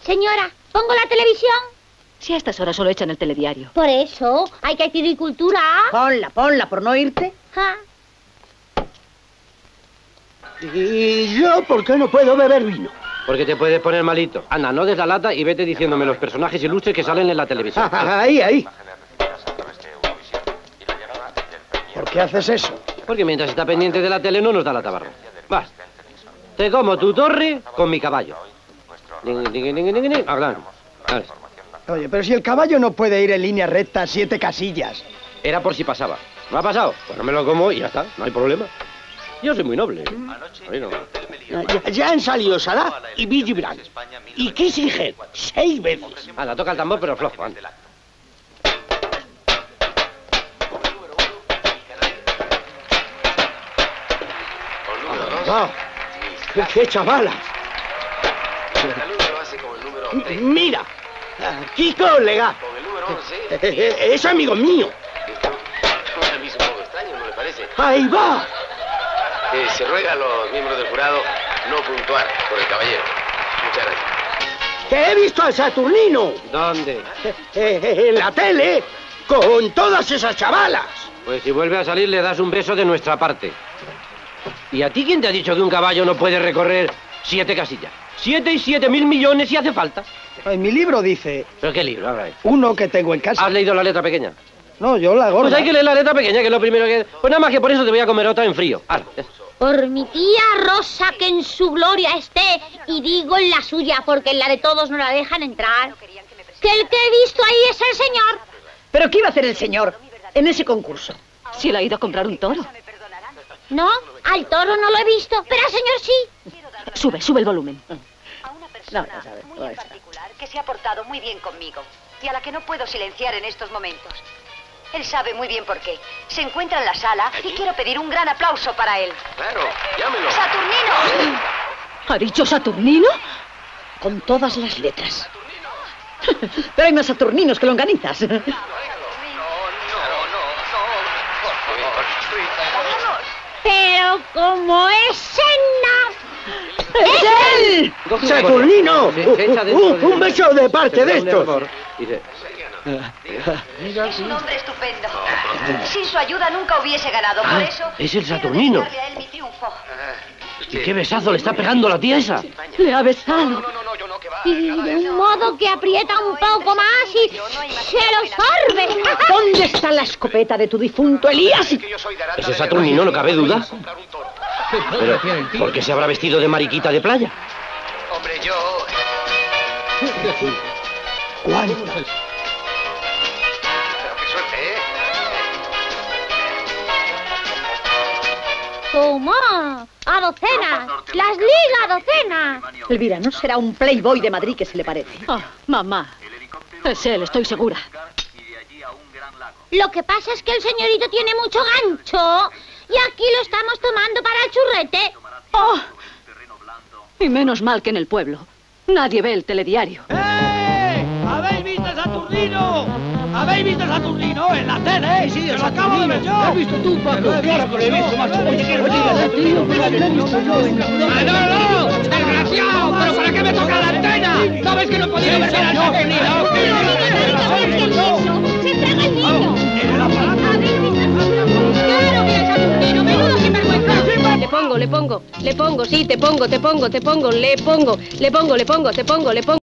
Señora, ¿pongo la televisión? Si a estas horas solo echan el telediario. Por eso, hay que adquirir cultura. Ponla, por no irte. Ja. ¿Y yo por qué no puedo beber vino? Porque te puedes poner malito. Anda, no des la lata y vete diciéndome los personajes ilustres que salen en la televisión. Ahí. ¿Por qué haces eso? Porque mientras está pendiente de la tele no nos da la tabarra. Vas. Te como tu torre con mi caballo. Hablan. Oye, pero si el caballo no puede ir en línea recta 7 casillas. Era por si pasaba. ¿No ha pasado? Pues no me lo como y ya está. No hay problema. Yo soy muy noble. Ya han salido Salah y Billy Brandt. ¿Y Kissinger? 6 veces. Anda, toca el tambor pero flojo. Anda. ¡Ah! ¡Qué chavalas! Mira, Kiko Lega. Es amigo mío. A mí es un poco extraño, ¿no le parece? ¡Ahí va! Se ruega a los miembros del jurado no puntuar por el caballero. Muchas gracias. ¡Que he visto al Saturnino! ¿Dónde? En la tele, con todas esas chavalas. Pues si vuelve a salir le das un beso de nuestra parte. ¿Y a ti quién te ha dicho que un caballo no puede recorrer 7 casillas? 7 y 7.000 millones si hace falta. En mi libro dice... ¿Pero qué libro? A ver. Uno que tengo en casa. ¿Has leído la letra pequeña? No, yo la gorda. Pues hay que leer la letra pequeña, que es lo primero que... Pues nada más que por eso te voy a comer otra en frío. Por mi tía Rosa, que en su gloria esté, y digo en la suya, porque en la de todos no la dejan entrar, que el que he visto ahí es el señor. ¿Pero qué iba a hacer el señor en ese concurso? Si él ha ido a comprar un toro. No, al toro no lo he visto, pero al señor sí. Sube el volumen. A una persona muy en particular que se ha portado muy bien conmigo y a la que no puedo silenciar en estos momentos. Él sabe muy bien por qué. Se encuentra en la sala y quiero pedir un gran aplauso para él. Claro, llámelo. ¡Saturnino! ¿Ha dicho Saturnino? Con todas las letras. Pero hay más Saturninos que longanizas. Pero como es ¡Es él! ¡Saturnino! Un beso de parte de estos. Es un hombre estupendo. Sin su ayuda nunca hubiese ganado, por eso... Es el Saturnino. quiero dedicarle a él mi triunfo. ¿Y qué besazo le está pegando la tía esa? Le ha besado. y de un modo que aprieta un poco más y se lo sorbe. ¿Dónde está la escopeta de tu difunto Elías? Ese Saturnino, no cabe duda. Pero, ¿por qué se habrá vestido de mariquita de playa? Hombre, yo... ¿Cuántas? Pero qué suerte, ¿eh? ¡Toma! ¡A docenas! ¡Las liga a docenas! Elvira, no será un playboy de Madrid que se le parece. Oh, mamá. Es él, estoy segura. Lo que pasa es que el señorito tiene mucho gancho y aquí lo estamos tomando para el churrete. Oh, y menos mal que en el pueblo nadie ve el telediario. ¿Habéis visto a Saturnino? ¿Habéis visto a Saturnino en la tele? Sí, lo acabo de ver yo. ¿Lo has visto tú, Paco? Claro que lo he visto, macho. Oye, quiero ver a Saturnino. Lo he visto yo. ¡No! ¡Desgraciado! ¿Pero para qué me toca la antena? ¿Sabes que no podía ver a Saturnino? ¡Se traga el niño! ¿Habéis visto a Saturnino? ¡Claro que es Saturnino! ¡Menudo sinvergüenza! Le pongo, sí, te pongo, le pongo.